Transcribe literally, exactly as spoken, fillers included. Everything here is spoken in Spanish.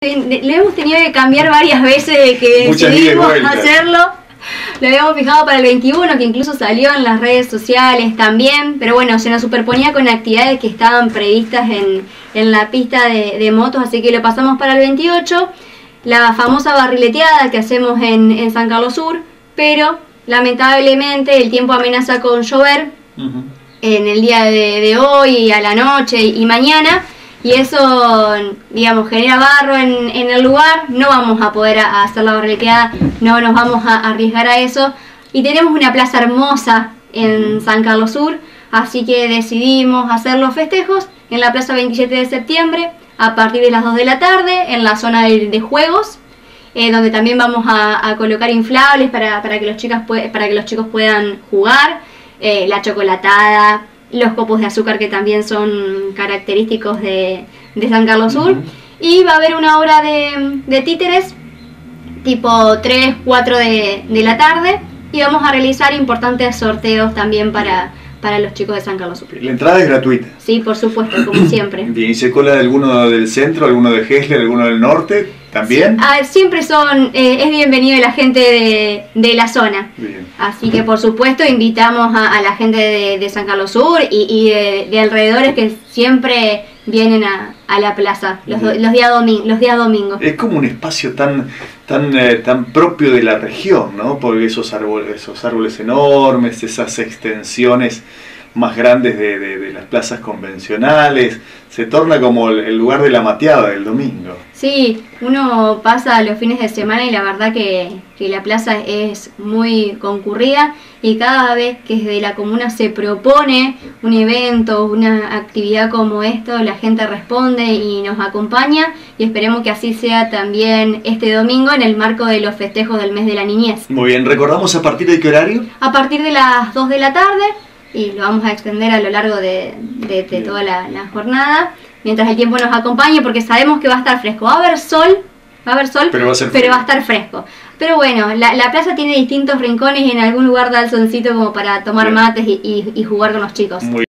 Le hemos tenido que cambiar varias veces de que Muchas decidimos ida y vuelta. hacerlo. Lo habíamos fijado para el veintiuno, que incluso salió en las redes sociales también, pero bueno, se nos superponía con actividades que estaban previstas en, en la pista de, de motos, así que lo pasamos para el veintiocho, la famosa barrileteada que hacemos en, en San Carlos Sur, pero lamentablemente el tiempo amenaza con llover uh-huh. en el día de, de hoy, a la noche y mañana, y eso, digamos, genera barro en, en el lugar. No vamos a poder a, a hacer la barrileteada, no nos vamos a arriesgar a eso. Y tenemos una plaza hermosa en San Carlos Sur, así que decidimos hacer los festejos en la plaza veintisiete de septiembre, a partir de las dos de la tarde, en la zona de, de juegos, eh, donde también vamos a, a colocar inflables para, para, que los chicas para que los chicos puedan jugar, eh, la chocolatada, los copos de azúcar que también son característicos de, de San Carlos Sur. Uh-huh. Y va a haber una hora de, de títeres, tipo tres, cuatro de, de la tarde, y vamos a realizar importantes sorteos también para, para los chicos de San Carlos Sur. La entrada es gratuita. Sí, por supuesto, como siempre. Bien, ¿y se cola de alguno del centro, alguno de Gesler, alguno del norte también? Sí, ah, siempre son, eh, es bienvenido la gente de, de la zona. Bien. Así que por supuesto invitamos a, a la gente de, de San Carlos Sur y, y de, de alrededores que siempre vienen a, a la plaza los, los, días domi los días domingos. Es como un espacio tan tan eh, tan propio de la región, ¿no? Porque esos árboles, esos árboles enormes, esas extensiones más grandes de, de, de las plazas convencionales, se torna como el, el lugar de la mateada del domingo. Sí, uno pasa los fines de semana y la verdad que, que la plaza es muy concurrida, y cada vez que desde la comuna se propone un evento, una actividad como esto, la gente responde y nos acompaña, y esperemos que así sea también este domingo en el marco de los festejos del mes de la niñez. Muy bien, ¿recordamos a partir de qué horario? A partir de las dos de la tarde, y lo vamos a extender a lo largo de, de, de toda la, la jornada, mientras el tiempo nos acompañe, porque sabemos que va a estar fresco. Va a haber sol, va a haber sol, pero va a, ser pero va a estar fresco. Pero bueno, la, la plaza tiene distintos rincones y en algún lugar da el solcito como para tomar Bien. mates y, y, y jugar con los chicos. Muy